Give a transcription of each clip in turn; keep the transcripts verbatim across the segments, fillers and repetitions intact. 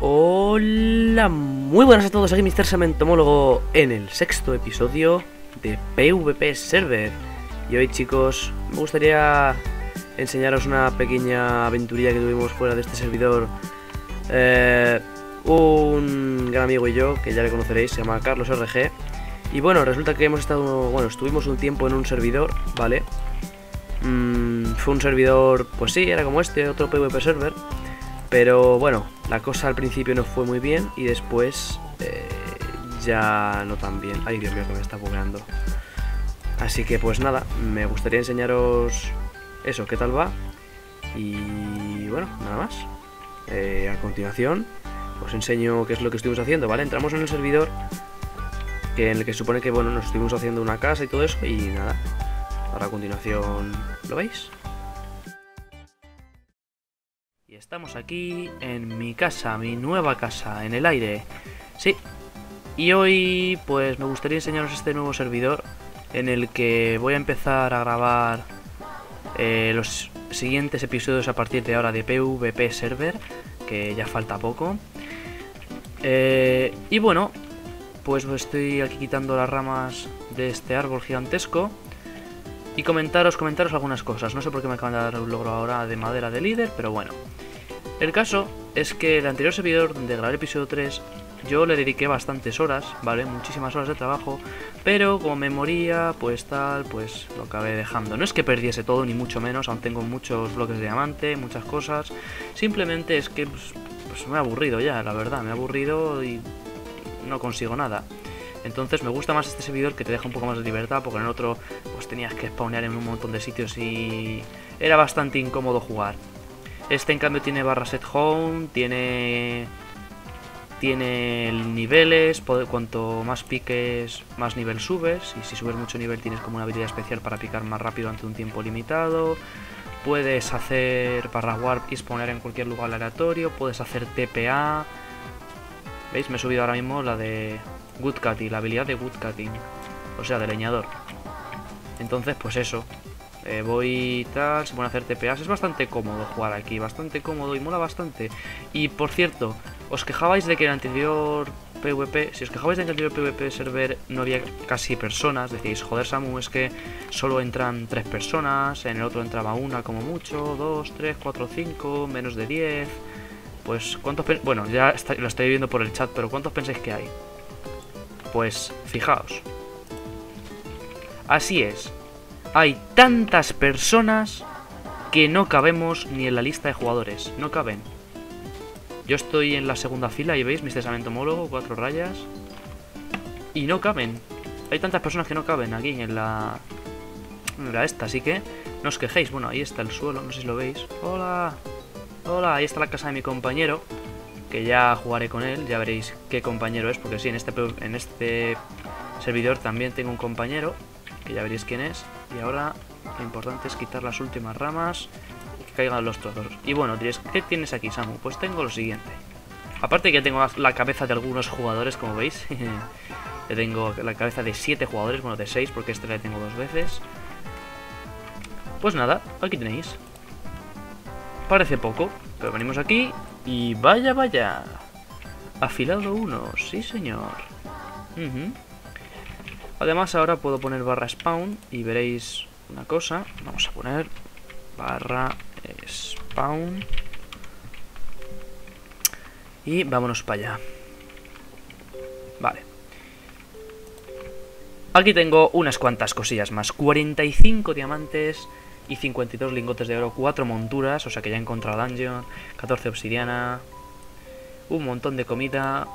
Hola, muy buenas a todos, aquí mister Sementomólogo en el sexto episodio de PvP Server. Y hoy, chicos, me gustaría enseñaros una pequeña aventurilla que tuvimos fuera de este servidor. eh, Un gran amigo y yo, que ya le conoceréis, se llama Carlos R G. Y bueno, resulta que hemos estado, bueno, estuvimos un tiempo en un servidor, ¿vale? Mm, fue un servidor, pues sí, era como este, otro PvP Server. Pero bueno, la cosa al principio no fue muy bien y después eh, ya no tan bien. Ay, Dios mío, que me está bugueando. Así que pues nada, me gustaría enseñaros eso, qué tal va. Y bueno, nada más. Eh, a continuación os enseño qué es lo que estuvimos haciendo, ¿vale? Entramos en el servidor, que en el que se supone que, bueno, nos estuvimos haciendo una casa y todo eso. Y nada, ahora a continuación, ¿lo veis? Y estamos aquí en mi casa, mi nueva casa, en el aire. Sí. Y hoy pues me gustaría enseñaros este nuevo servidor en el que voy a empezar a grabar eh, los siguientes episodios a partir de ahora de PvP Server, que ya falta poco. Eh, y bueno, pues estoy aquí quitando las ramas de este árbol gigantesco. Y comentaros, comentaros algunas cosas. No sé por qué me acaban de dar un logro ahora de madera de líder, pero bueno. El caso es que el anterior servidor donde grabé el episodio tres, yo le dediqué bastantes horas, ¿vale? Muchísimas horas de trabajo, pero como me moría, pues tal, pues lo acabé dejando. No es que perdiese todo, ni mucho menos, aún tengo muchos bloques de diamante, muchas cosas. Simplemente es que pues, pues me he aburrido ya, la verdad, me he aburrido y no consigo nada. Entonces me gusta más este servidor, que te deja un poco más de libertad, porque en el otro pues tenías que spawnear en un montón de sitios y era bastante incómodo jugar. Este en cambio tiene barra set home, tiene tiene niveles, cuanto más piques más nivel subes, y si subes mucho nivel tienes como una habilidad especial para picar más rápido ante un tiempo limitado. Puedes hacer barra warp y spawnear en cualquier lugar aleatorio, puedes hacer T P A. ¿Veis? Me he subido ahora mismo la de Woodcutting, la habilidad de Woodcutting, o sea, de leñador. Entonces pues eso. Eh, voy tal, se pone a hacer T P As. Es bastante cómodo jugar aquí, bastante cómodo y mola bastante. Y por cierto, os quejabais de que en el anterior PvP, si os quejabais de que en el anterior PvP server no había casi personas, decíais, joder Samu, es que solo entran tres personas, en el otro entraba una como mucho, dos, tres, cuatro, cinco, menos de diez. Pues, ¿cuántos? Bueno, ya está, lo estoy viendo por el chat, pero ¿cuántos pensáis que hay? Pues, fijaos. Así es. Hay tantas personas que no cabemos ni en la lista de jugadores. No caben. Yo estoy en la segunda fila y veis, mister Sementomólogo, cuatro rayas. Y no caben. Hay tantas personas que no caben aquí en la... En la esta, así que no os quejéis. Bueno, ahí está el suelo, no sé si lo veis. Hola. Hola, ahí está la casa de mi compañero, que ya jugaré con él, ya veréis qué compañero es. Porque sí, en este, en este servidor también tengo un compañero, que ya veréis quién es. Y ahora lo importante es quitar las últimas ramas y que caigan los trozos. Y bueno, diréis, ¿qué tienes aquí, Samu? Pues tengo lo siguiente. Aparte que tengo la cabeza de algunos jugadores, como veis. Yo tengo la cabeza de siete jugadores, bueno, de seis, porque este le tengo dos veces. Pues nada, aquí tenéis. Parece poco, pero venimos aquí y vaya, vaya. Afilado uno, sí señor. Uh-huh. Además ahora puedo poner barra spawn y veréis una cosa. Vamos a poner barra spawn y vámonos para allá. Vale. Aquí tengo unas cuantas cosillas más. cuarenta y cinco diamantes y cincuenta y dos lingotes de oro. cuatro monturas, o sea que ya he encontrado dungeon. catorce obsidiana. Un montón de comida.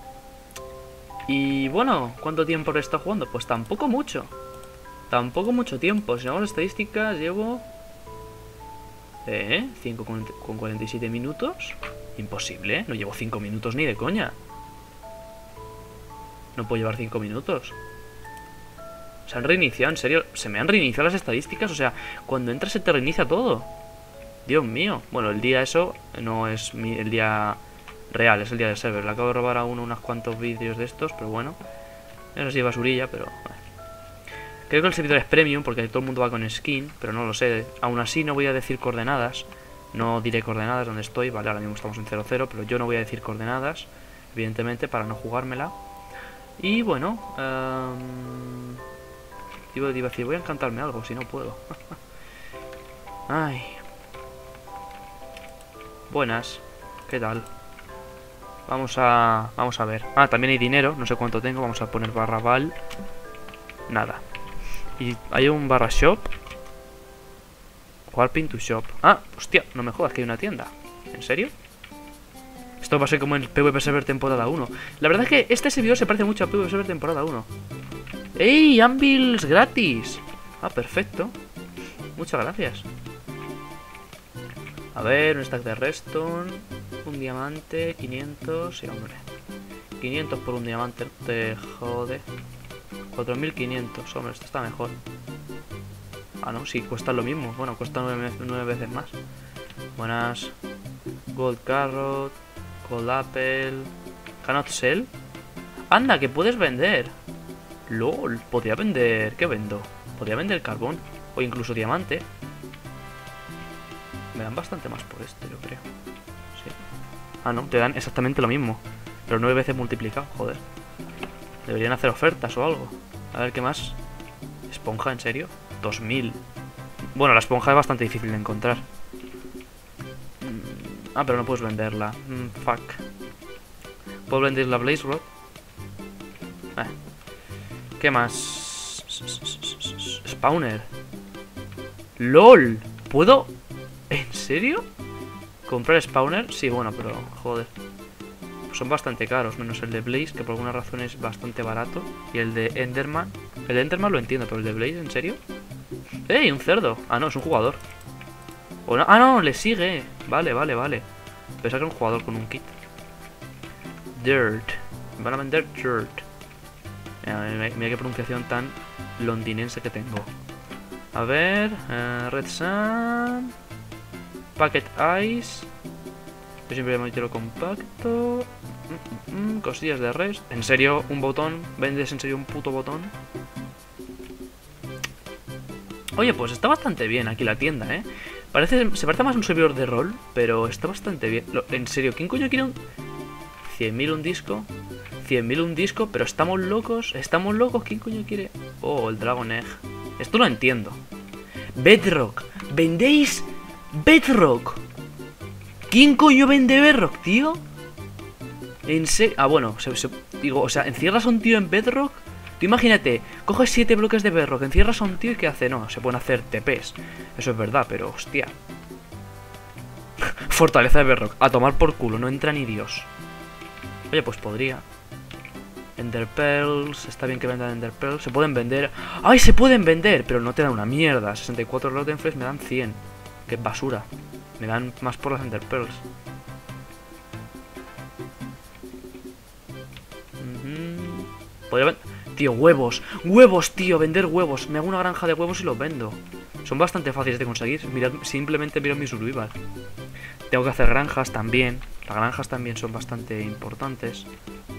Y bueno, ¿cuánto tiempo he estado jugando? Pues tampoco mucho. Tampoco mucho tiempo. Si vamos a estadísticas, llevo... ¿Eh? cinco con cuarenta y siete minutos. Imposible, ¿eh? No llevo cinco minutos ni de coña. No puedo llevar cinco minutos. Se han reiniciado, en serio. Se me han reiniciado las estadísticas. O sea, cuando entras se te reinicia todo. Dios mío. Bueno, el día eso no es mi, el día... real, es el día del server. Le acabo de robar a uno unos cuantos vídeos de estos, pero bueno. Eso sí, basurilla, pero... Bueno. Creo que el servidor es premium porque todo el mundo va con skin, pero no lo sé. Aún así no voy a decir coordenadas. No diré coordenadas donde estoy, vale, ahora mismo estamos en cero cero, pero yo no voy a decir coordenadas, evidentemente, para no jugármela. Y bueno, um, iba a decir, voy a encantarme algo, si no puedo. Ay. Buenas, ¿qué tal? Vamos a... Vamos a ver. Ah, también hay dinero, no sé cuánto tengo, vamos a poner barra val. Nada. Y hay un barra shop. Warping to shop. Ah, hostia, no me jodas que hay una tienda. ¿En serio? Esto va a ser como en PvP Server temporada uno. La verdad es que este servidor se parece mucho a PvP Server temporada uno. ¡Ey! Anvils gratis. Ah, perfecto. Muchas gracias. A ver, un stack de redstone. Un diamante, quinientos. Sí, hombre. quinientos por un diamante, te jode. cuatro mil quinientos, hombre, esto está mejor. Ah, no, sí, cuesta lo mismo. Bueno, cuesta nueve veces más. Buenas. Gold carrot. Gold apple. Cannot sell. Anda, que puedes vender. LOL, podría vender. ¿Qué vendo? Podría vender carbón. O incluso diamante. Me dan bastante más por esto, yo creo. Sí. Ah, no, te dan exactamente lo mismo. Pero nueve veces multiplicado, joder. Deberían hacer ofertas o algo. A ver, ¿qué más? ¿Esponja, en serio? dos mil. Bueno, la esponja es bastante difícil de encontrar. Ah, pero no puedes venderla. Mm, fuck. ¿Puedo vender la Blaze Rod? Eh. ¿Qué más? Spawner. ¡LOL! ¿Puedo? ¿En serio? ¿Comprar spawner? Sí, bueno, pero joder. Son bastante caros, menos el de Blaze, que por alguna razón es bastante barato. Y el de Enderman. El de Enderman lo entiendo, pero el de Blaze, ¿en serio? ¡Ey! Un cerdo. Ah, no, es un jugador. O no, ah, no, le sigue. Vale, vale, vale. Pensaba que era un jugador con un kit. Dirt. Van a vender dirt. Mira, mira qué pronunciación tan londinense que tengo. A ver. Uh, Red Sun. Packet Ice. Yo siempre me tiro compacto. Mm, mm, mm, cosillas de rest. ¿En serio un botón? ¿Vendes en serio un puto botón? Oye, pues está bastante bien aquí la tienda, ¿eh? Parece, se parece más a un servidor de rol, pero está bastante bien. Lo, en serio, ¿quién coño quiere un... cien mil un disco? cien mil un disco, pero estamos locos. ¿Estamos locos? ¿Quién coño quiere? Oh, el Dragon Egg. Esto lo entiendo. Bedrock. ¿Vendéis Bedrock? ¿Quién coño vende Bedrock, tío? En serio... Ah, bueno, se, se, digo, o sea, ¿encierras a un tío en Bedrock? Tú imagínate, coges siete bloques de Bedrock, encierras a un tío y ¿qué hace? No, se pueden hacer T Ps. Eso es verdad, pero hostia. Fortaleza de Bedrock. A tomar por culo, no entra ni Dios. Oye, pues podría. Ender Pearls, está bien que vendan Ender Pearls. Se pueden vender. ¡Ay, se pueden vender! Pero no te dan una mierda. sesenta y cuatro Rotten Flesh me dan cien. ¡Qué basura! Me dan más por las Ender Pearls. Uh-huh. Podría vender... Tío, huevos. Huevos, tío. Vender huevos. Me hago una granja de huevos y los vendo. Son bastante fáciles de conseguir. Mirad, simplemente miro mi survival. Tengo que hacer granjas también. Las granjas también son bastante importantes.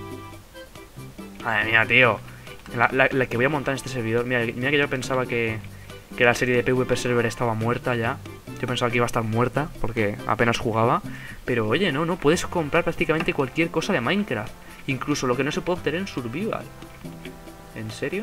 Madre mía, tío. La, la, la que voy a montar en este servidor. Mira, mira que yo pensaba que, que la serie de PvP Server estaba muerta ya. Yo pensaba que iba a estar muerta porque apenas jugaba. Pero oye, no, no. Puedes comprar prácticamente cualquier cosa de Minecraft. Incluso lo que no se puede obtener en survival. ¿En serio?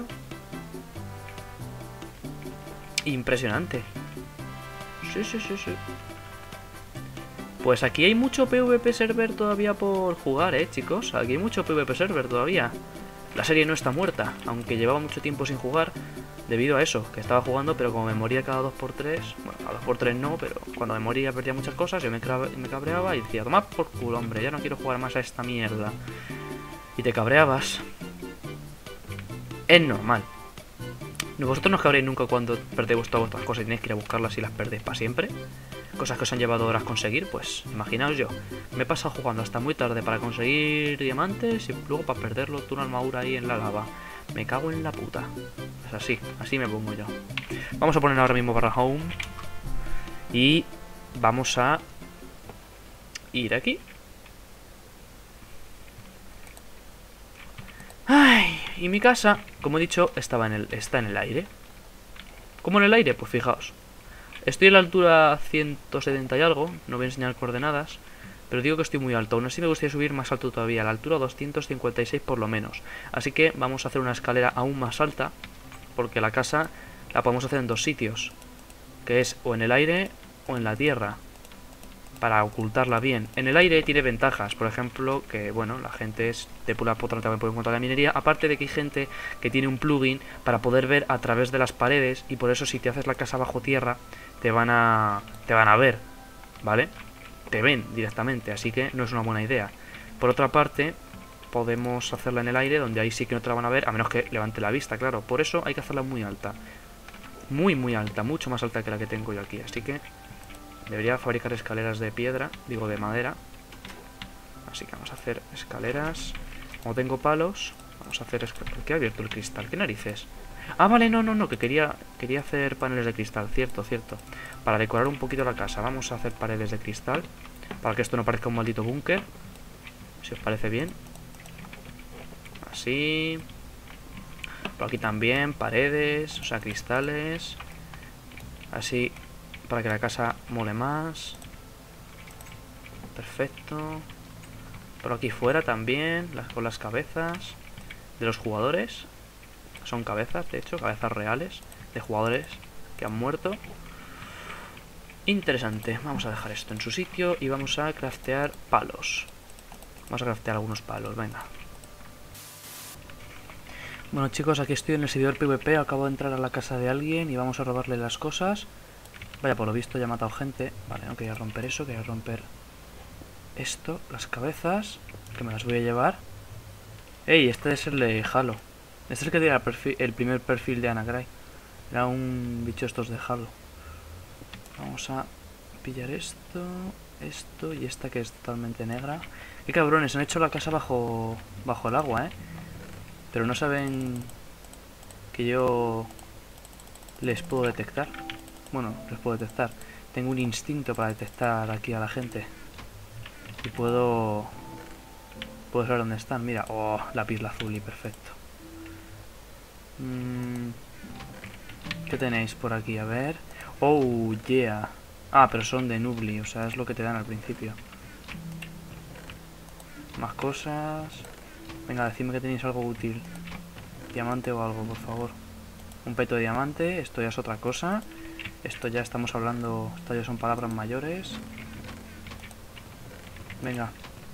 Impresionante. Sí, sí, sí, sí. Pues aquí hay mucho PvP Server todavía por jugar, eh, chicos. Aquí hay mucho PvP Server todavía. La serie no está muerta, aunque llevaba mucho tiempo sin jugar debido a eso, que estaba jugando, pero como me moría cada dos por tres, bueno, cada dos por tres no, pero cuando me moría perdía muchas cosas, yo me, me cabreaba y decía, toma por culo, hombre, ya no quiero jugar más a esta mierda. Y te cabreabas. Es normal. Vosotros no os cabréis nunca cuando perdéis todas vuestras cosas y tenéis que ir a buscarlas y las perdéis para siempre. Cosas que os han llevado horas conseguir, pues imaginaos yo. Me he pasado jugando hasta muy tarde para conseguir diamantes y luego para perderlo tú una armadura ahí en la lava. Me cago en la puta. Es así, así me pongo yo. Vamos a poner ahora mismo barra home. Y vamos a ir aquí. Ay, y mi casa, como he dicho, estaba en el, está en el aire. ¿Cómo en el aire? Pues fijaos. Estoy en la altura ciento setenta y algo, no voy a enseñar coordenadas, pero digo que estoy muy alto. Aún así me gustaría subir más alto todavía, a la altura doscientos cincuenta y seis por lo menos. Así que vamos a hacer una escalera aún más alta, porque la casa la podemos hacer en dos sitios, que es o en el aire o en la tierra, para ocultarla bien. En el aire tiene ventajas, por ejemplo, que bueno, la gente es de pura potra también puede encontrar la minería, aparte de que hay gente que tiene un plugin para poder ver a través de las paredes, y por eso si te haces la casa bajo tierra te van a te van a ver, ¿vale? Te ven directamente, así que no es una buena idea. Por otra parte, podemos hacerla en el aire, donde ahí sí que no te la van a ver, a menos que levante la vista, claro. Por eso hay que hacerla muy alta, muy muy alta, mucho más alta que la que tengo yo aquí, así que debería fabricar escaleras de piedra, digo de madera. Así que vamos a hacer escaleras. Como tengo palos, vamos a hacer escaleras. ¿Por qué ha abierto el cristal? ¿Qué narices? Ah, vale, no, no, no, que quería quería hacer paneles de cristal, cierto, cierto. Para decorar un poquito la casa, vamos a hacer paredes de cristal, para que esto no parezca un maldito búnker, si os parece bien. Así. Por aquí también, paredes, o sea, cristales. Así, para que la casa mole más. Perfecto. Por aquí fuera también, las, con las cabezas de los jugadores. Son cabezas, de hecho, cabezas reales de jugadores que han muerto. Interesante. Vamos a dejar esto en su sitio y vamos a craftear palos. Vamos a craftear algunos palos, venga. Bueno, chicos, aquí estoy en el servidor PvP. Acabo de entrar a la casa de alguien y vamos a robarle las cosas. Vaya, por lo visto ya ha matado gente. Vale, no quería romper eso, quería romper esto, las cabezas, que me las voy a llevar. Ey, este es el de Halo. Este es el que tiene el, perfil, el primer perfil de Anacray. Era un bicho estos de Halo. Vamos a pillar esto, esto y esta que es totalmente negra. Qué cabrones, han hecho la casa bajo bajo el agua, eh. Pero no saben que yo les puedo detectar. Bueno, les puedo detectar. Tengo un instinto para detectar aquí a la gente. Y puedo... Puedo saber dónde están. Mira, oh, lápiz lazuli, perfecto. Mm, ¿Qué tenéis por aquí? A ver. Oh, yeah. Ah, pero son de Nubli, o sea, es lo que te dan al principio. Más cosas. Venga, decidme que tenéis algo útil. Diamante o algo, por favor. Un peto de diamante, esto ya es otra cosa. Esto ya estamos hablando, esto ya son palabras mayores. Venga.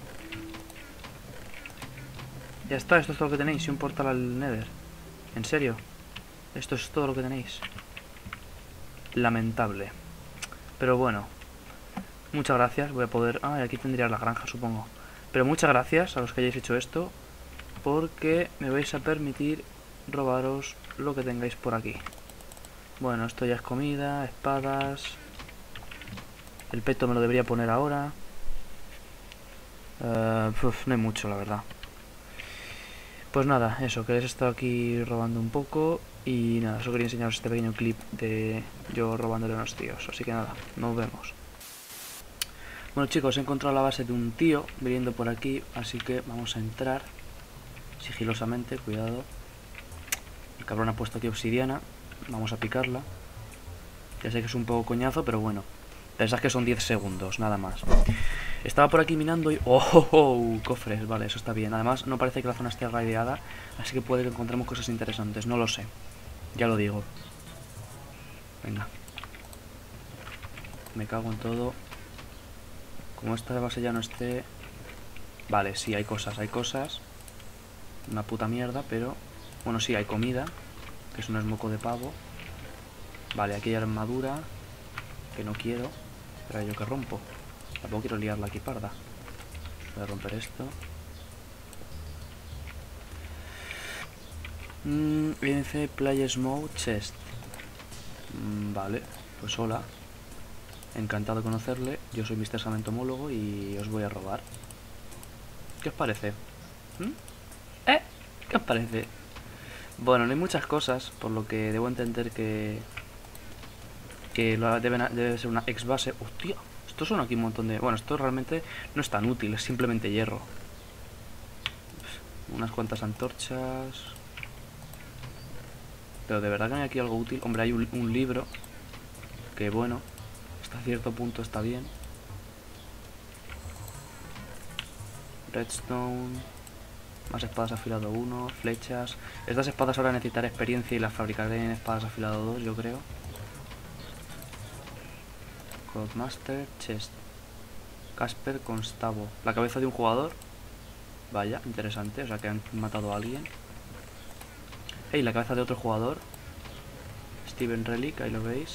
Ya está, esto es todo lo que tenéis. Y un portal al Nether. ¿En serio? Esto es todo lo que tenéis. Lamentable. Pero bueno. Muchas gracias. Voy a poder... Ah, y aquí tendría la granja, supongo. Pero muchas gracias a los que hayáis hecho esto. Porque me vais a permitir robaros lo que tengáis por aquí. Bueno, esto ya es comida, espadas. El peto me lo debería poner ahora. Uh, uf, no hay mucho, la verdad. Pues nada, eso, que les he estado aquí robando un poco. Y nada, solo quería enseñaros este pequeño clip de yo robándole a unos tíos. Así que nada, nos vemos. Bueno, chicos, he encontrado la base de un tío viniendo por aquí. Así que vamos a entrar sigilosamente, cuidado. El cabrón ha puesto aquí obsidiana. Vamos a picarla. Ya sé que es un poco coñazo, pero bueno. Pensad que son diez segundos, nada más. Estaba por aquí minando y... ¡Oh, oh, oh! Cofres, vale, eso está bien. Además, no parece que la zona esté raideada, así que puede que encontremos cosas interesantes. No lo sé. Ya lo digo. Venga. Me cago en todo. Como esta base ya no esté... Vale, sí, hay cosas, hay cosas. Una puta mierda, pero... Bueno, sí, hay comida. Que eso no es moco de pavo. Vale, aquí hay armadura. Que no quiero. Pero yo que rompo. Tampoco quiero liarla aquí parda. Voy a romper esto. Mm, N C Players Mode Chest. Mm, vale, pues hola. Encantado de conocerle. Yo soy mister Samentomólogo y os voy a robar. ¿Qué os parece? ¿Mm? ¿Eh? ¿Qué os parece? Bueno, no hay muchas cosas, por lo que debo entender que... Que lo deben, debe ser una ex base. ¡Hostia! Esto son aquí un montón de... Bueno, esto realmente no es tan útil, es simplemente hierro. Unas cuantas antorchas. Pero de verdad que hay aquí algo útil. Hombre, hay un, un libro. que bueno, hasta cierto punto está bien. Redstone, más espadas afilado uno, flechas. Estas espadas ahora necesitaré experiencia y las fabricaré en espadas afilado dos, yo creo. Codemaster, chest. Casper Constavo. La cabeza de un jugador. Vaya, interesante, o sea que han matado a alguien. Hey, la cabeza de otro jugador. Steven Relic, ahí lo veis.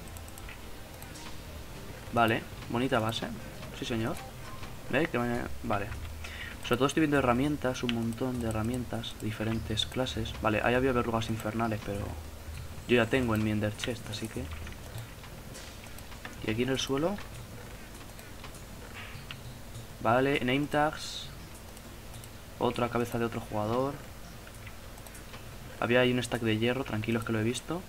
Vale, bonita base. Sí, señor. ¿Veis? Que me... Vale. Sobre todo estoy viendo herramientas, un montón de herramientas, diferentes clases. Vale, ahí había verrugas infernales, pero yo ya tengo en mi Ender Chest, así que... Y aquí en el suelo... Vale, name tags. Otra cabeza de otro jugador. Había ahí un stack de hierro, tranquilos que lo he visto.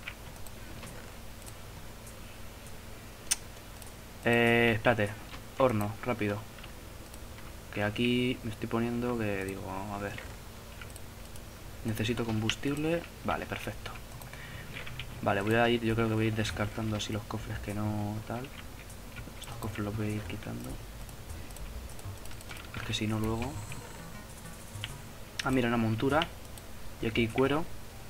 Eh, espérate, horno, rápido. Que aquí me estoy poniendo que digo, a ver. Necesito combustible. Vale, perfecto. Vale, voy a ir, yo creo que voy a ir descartando así los cofres que no tal. Estos cofres los voy a ir quitando. Es que si no luego... Ah, mira, una montura. Y aquí hay cuero.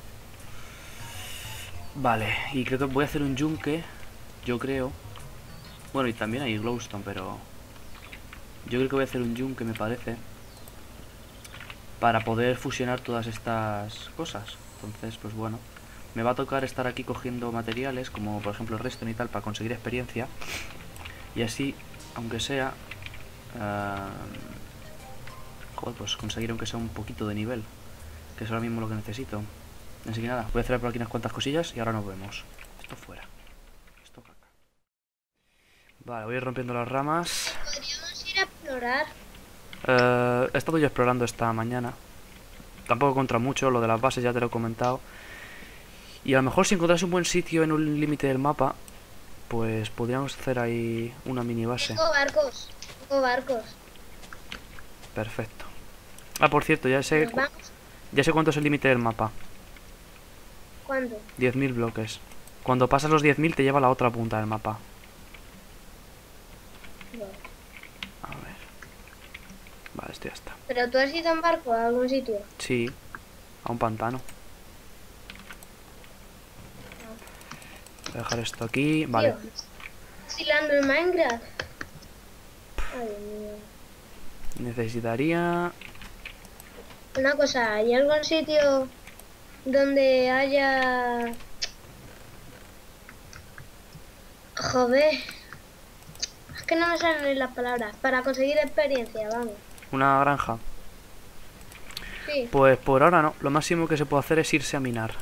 Vale, y creo que voy a hacer un yunque. Yo creo. Bueno, y también hay glowstone, pero... Yo creo que voy a hacer un yunque, me parece. Para poder fusionar todas estas cosas. Entonces, pues bueno. Me va a tocar estar aquí cogiendo materiales, como por ejemplo redstone y tal, para conseguir experiencia. Y así, aunque sea... Uh, joder, pues conseguir aunque sea un poquito de nivel. Que es ahora mismo lo que necesito. Así que nada, voy a hacer por aquí unas cuantas cosillas y ahora nos vemos. Esto fuera. Esto caca. Vale, voy a ir rompiendo las ramas. Podríamos ir a explorar. Uh, he estado yo explorando esta mañana. Tampoco contra mucho, lo de las bases ya te lo he comentado. Y a lo mejor si encontrás un buen sitio en un límite del mapa, pues podríamos hacer ahí una mini base. Tengo barcos, tengo barcos. Perfecto. Ah, por cierto, ya sé, ¿Nos vamos? ya sé cuánto es el límite del mapa. ¿Cuándo? diez mil bloques. Cuando pasas los diez mil te lleva a la otra punta del mapa. No. A ver. Vale, esto ya está. ¿Pero tú has ido en barco a algún sitio? Sí, a un pantano. Voy a dejar esto aquí. Vale. Tío, vacilando en Minecraft. Ay, Dios mío. Necesitaría... Una cosa, ¿hay algún sitio donde haya... Joder. Es que no me salen las palabras. Para conseguir experiencia, vamos. una granja. Sí. Pues por ahora no. Lo máximo que se puede hacer es irse a minar.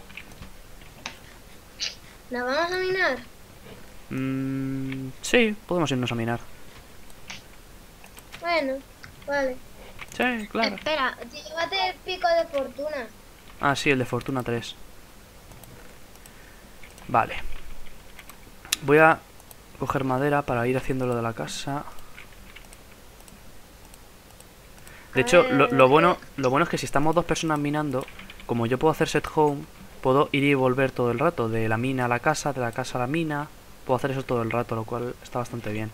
¿La vamos a minar? Mm, sí, podemos irnos a minar. Bueno, vale. Sí, claro. Espera, llévate el pico de fortuna. Ah, sí, el de Fortuna tres. Vale. Voy a coger madera para ir haciendo lo de la casa. De hecho, lo, lo bueno lo bueno es que si estamos dos personas minando, como yo puedo hacer set home, puedo ir y volver todo el rato. De la mina a la casa, de la casa a la mina. Puedo hacer eso todo el rato, lo cual está bastante bien.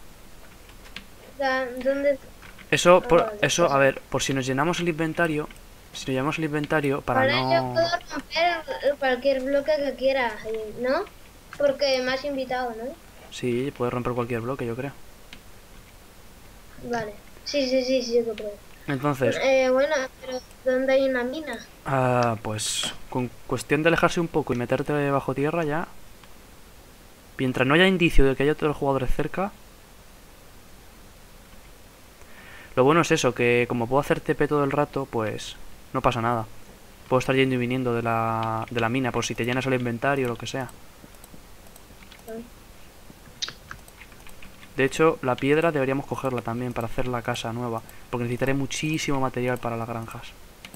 ¿Dónde? Eso, Ah, por, vale, eso pues- a ver, por si nos llenamos el inventario. Si nos llenamos el inventario, para Ahora yo no... puedo romper cualquier bloque que quiera, ¿no? Porque me has invitado, ¿no? Sí, puedes romper cualquier bloque, yo creo. Vale. Sí, sí, sí, sí, que puedo. Entonces, Eh, bueno, pero ¿dónde hay una mina? ah, pues con cuestión de alejarse un poco y meterte bajo tierra ya. Mientras no haya indicio de que haya otros jugadores cerca. Lo bueno es eso, que como puedo hacer T P todo el rato, pues no pasa nada. Puedo estar yendo y viniendo de la, de la mina por si te llenas el inventario o lo que sea. De hecho, la piedra deberíamos cogerla también para hacer la casa nueva, porque necesitaré muchísimo material para las granjas.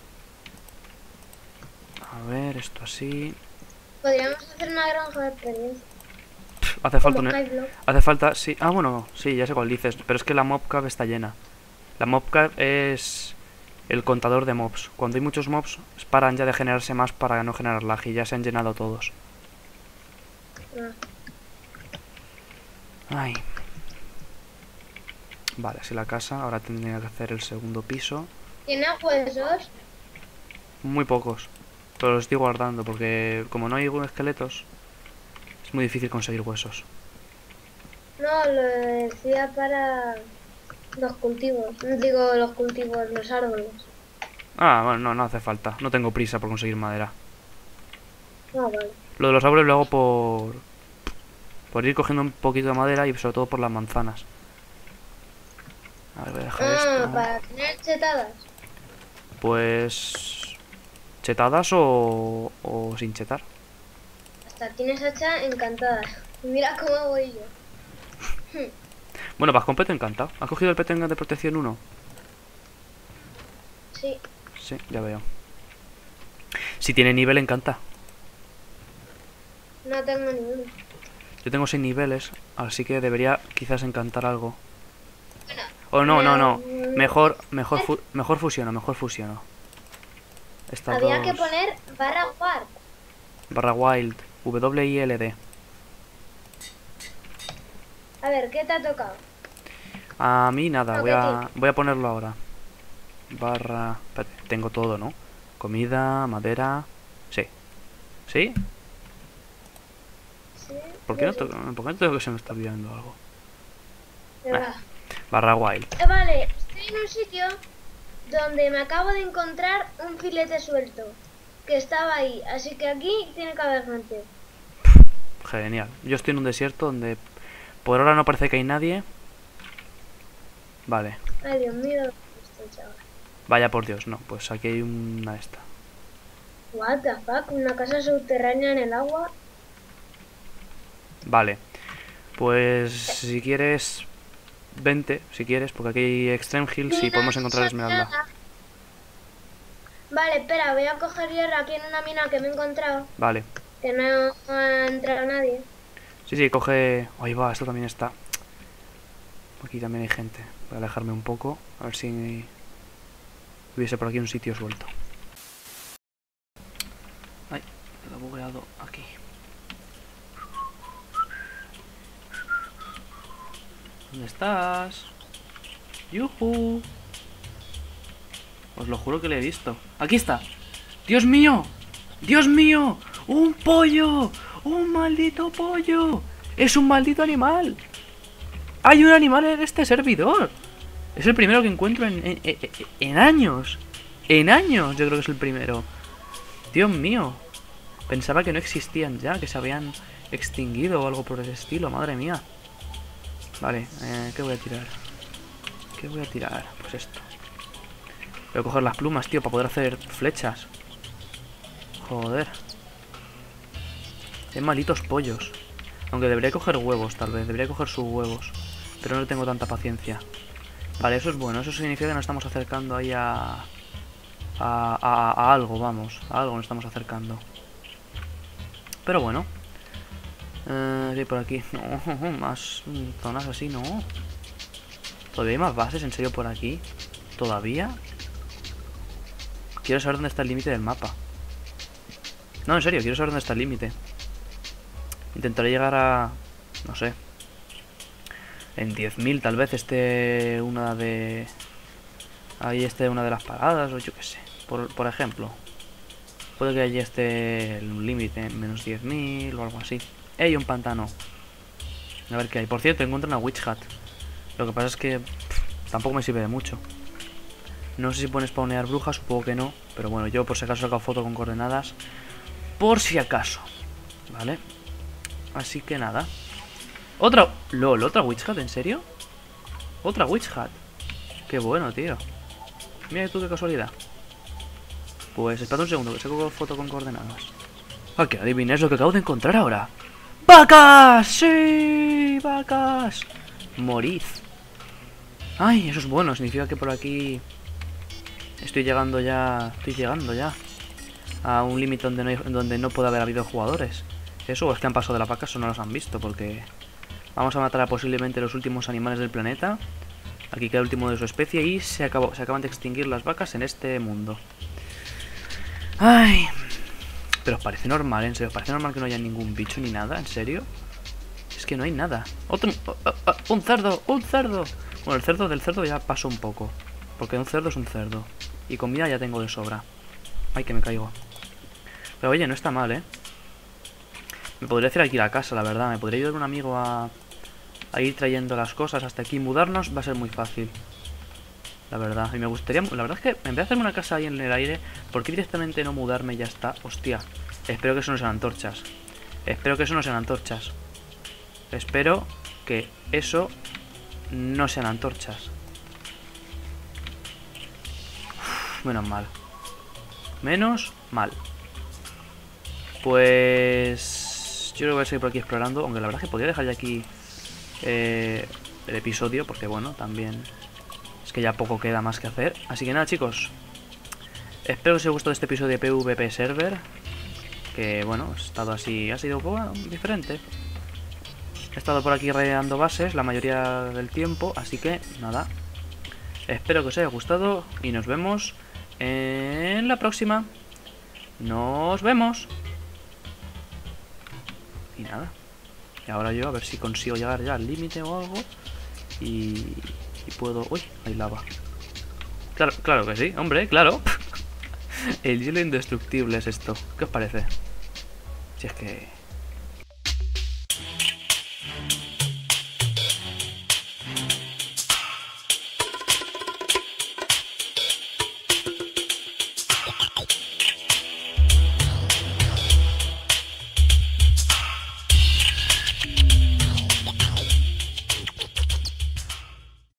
A ver, esto así. Podríamos hacer una granja de experiencia. Pff, hace falta Como un... Skyblock. Hace falta... Sí. Ah, bueno, sí, ya sé cuál dices. Pero es que la mob cave está llena. La mob cave es el contador de mobs. Cuando hay muchos mobs, paran ya de generarse más para no generar lag y ya se han llenado todos. Ah. Ay. Vale, así la casa. Ahora tendría que hacer el segundo piso. ¿Tiene huesos? Muy pocos. Pero los estoy guardando porque como no hay esqueletos, es muy difícil conseguir huesos. No, lo decía para los cultivos. Digo, los cultivos, los árboles. Ah, bueno, no, no hace falta. No tengo prisa por conseguir madera. Ah, vale. Lo de los árboles lo hago por... Por ir cogiendo un poquito de madera y sobre todo por las manzanas. A ver, voy a dejar Ah, esto. para tener chetadas. Pues... ¿Chetadas o, o sin chetar? Hasta tienes hacha encantada. Mira cómo voy yo. Bueno, vas con peto encantado. ¿Has cogido el peto de protección uno? Sí. Sí, ya veo. Si tiene nivel, encanta. No tengo ninguno. Yo tengo seis niveles, así que debería quizás encantar algo. Bueno, Oh, no, no, no. mm, Mejor, mejor, fu mejor fusiono, mejor fusiono. Estas había dos... que poner barra warp. Barra wild. W I L D. A ver, ¿qué te ha tocado? A mí nada, No, voy ¿qué a, voy a ponerlo ahora. Barra... Espérate, tengo todo, ¿no? Comida, madera... Sí. ¿Sí? Sí. ¿Por qué no, sé. to- ¿por qué no tengo que se me está olvidando algo? Venga. Barra wild. Eh, vale, estoy en un sitio donde me acabo de encontrar un filete suelto. Que estaba ahí, así que aquí tiene que haber gente. Genial. Yo estoy en un desierto donde por ahora no parece que hay nadie. Vale. Ay, Dios mío, estoy chaval. Vaya por Dios, no. Pues aquí hay una esta. What the fuck, una casa subterránea en el agua. Vale. Pues si quieres... Vente, si quieres, porque aquí hay Extreme Hills y podemos encontrar esmeralda. Vale, espera, voy a coger hierro aquí en una mina que me he encontrado. Vale. Que no ha entrado nadie. Sí, sí, coge... Ahí va, esto también está. Aquí también hay gente. Voy a alejarme un poco, a ver si hubiese por aquí un sitio suelto. Ay, me lo he bugueado aquí. ¿Dónde estás? ¡Yujú! Os lo juro que le he visto. ¡Aquí está! ¡Dios mío! ¡Dios mío! ¡Un pollo! ¡Un maldito pollo! ¡Es un maldito animal! ¡Hay un animal en este servidor! Es el primero que encuentro en, en, en, en años. En años yo creo que es el primero. Dios mío. Pensaba que no existían ya, que se habían extinguido o algo por el estilo. Madre mía. Vale, eh, ¿qué voy a tirar? ¿Qué voy a tirar? Pues esto. Voy a coger las plumas, tío, para poder hacer flechas. Joder. Hay malitos pollos. Aunque debería coger huevos, tal vez. Debería coger sus huevos. Pero no tengo tanta paciencia. Vale, eso es bueno. Eso significa que nos estamos acercando ahí a... A, a, a algo, vamos. A algo nos estamos acercando. Pero bueno. Eh, ¿qué hay por aquí? No, más zonas así, ¿no? ¿Todavía hay más bases? ¿En serio por aquí? ¿Todavía? Quiero saber dónde está el límite del mapa. No, en serio, quiero saber dónde está el límite. Intentaré llegar a... No sé. En diez mil tal vez esté una de... Ahí esté una de las paradas o yo qué sé. Por, por ejemplo. Puede que allí esté el límite en menos diez mil o algo así. ¡Ey, un pantano! A ver qué hay. Por cierto, encuentro una Witch Hat. Lo que pasa es que pff, tampoco me sirve de mucho. No sé si pone spawnear brujas, supongo que no. Pero bueno, yo por si acaso he sacado foto con coordenadas. Por si acaso. ¿Vale? Así que nada. Otra... LOL, ¿otra Witch Hat? ¿En serio? Otra Witch Hat. Qué bueno, tío. Mira tú qué casualidad. Pues espera un segundo, que saco foto con coordenadas. Ah, que adivines lo que acabo de encontrar ahora. ¡Vacas! ¡Sí! ¡Vacas! Morid. Ay, eso es bueno. Significa que por aquí... Estoy llegando ya... Estoy llegando ya a un límite donde no hay... donde no puede haber habido jugadores. Eso, o es que han pasado de las vacas o no los han visto, porque... Vamos a matar a posiblemente los últimos animales del planeta. Aquí queda el último de su especie y se, acabó, se acaban de extinguir las vacas en este mundo. Ay... Pero os parece normal, en serio, os parece normal que no haya ningún bicho ni nada, en serio. Es que no hay nada. Otro... oh, oh, oh, ¡un cerdo! ¡Un cerdo! Bueno, el cerdo del cerdo ya pasó un poco. Porque un cerdo es un cerdo. Y comida ya tengo de sobra. Ay, que me caigo. Pero oye, no está mal, ¿eh? Me podría hacer aquí la casa, la verdad. Me podría ayudar un amigo a... a ir trayendo las cosas hasta aquí. Mudarnos va a ser muy fácil. La verdad. Y me gustaría... La verdad es que en vez de hacerme una casa ahí en el aire, ¿por qué directamente no mudarme y ya está? Hostia. Espero que eso no sean antorchas. Espero que eso no sean antorchas. Espero que eso no sean antorchas. Uf, menos mal. Menos mal. Pues... yo creo que voy a seguir por aquí explorando. Aunque la verdad es que podría dejar ya aquí eh, el episodio. Porque bueno, también... es que ya poco queda más que hacer. Así que nada, chicos. Espero que os haya gustado este episodio de PvP Server. Que bueno, he estado así... ha sido un poco diferente. He estado por aquí rellenando bases la mayoría del tiempo. Así que nada. Espero que os haya gustado. Y nos vemos en la próxima. Nos vemos. Y nada. Y ahora yo a ver si consigo llegar ya al límite o algo. Y... y puedo... uy, hay lava. Claro, claro que sí, hombre, claro. El hielo indestructible es esto. ¿Qué os parece? Si es que...